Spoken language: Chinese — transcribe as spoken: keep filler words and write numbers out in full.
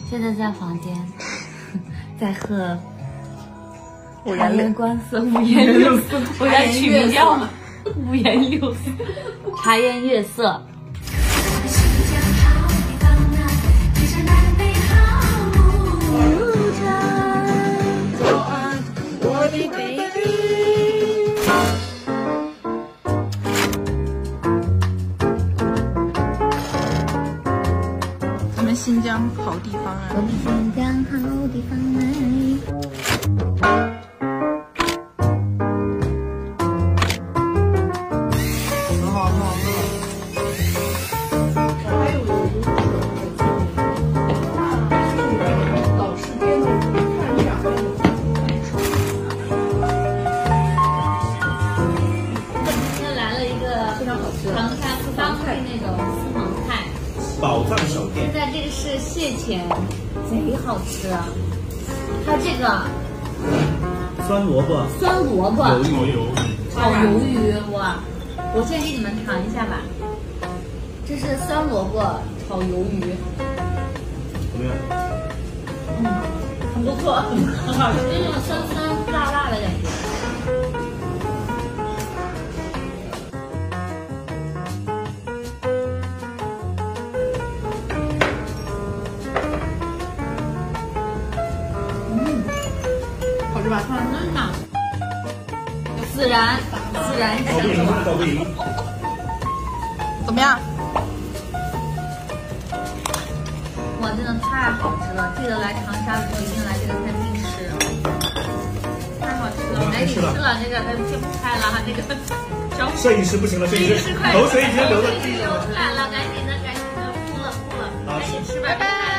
现在在房间，在喝五察言颜六观色，五颜六色。我要取名叫五颜六色，茶颜悦色。 咱们新疆好地方啊！ 我们新疆好地方哎。 很好，很好，很好。还有老师编的看点儿。 今天来了一个非常好吃， 唐山当地那种私房菜。 宝藏小店， 现在这个是蟹钳，贼好吃。还有这个酸萝卜， 酸萝卜鱿鱼， 炒鱿鱼，哇！我先给你们尝一下吧。这是酸萝卜炒鱿鱼， 怎么样？ 嗯，很不错，很好吃，那种酸酸辣辣的感觉。 好吃吧？ 很嫩呐，孜然，孜然倒不赢，倒不赢。 怎么样？ 哇，真的太好吃了！记得来长沙的时候一定来这个餐厅吃，太好吃了！来，你吃了这个，哎，先不拍了哈，这个小摄影师不行了，摄影师快口水已经流了。 流出来了，赶紧的，赶紧的，哭了哭了，赶紧吃，拜拜。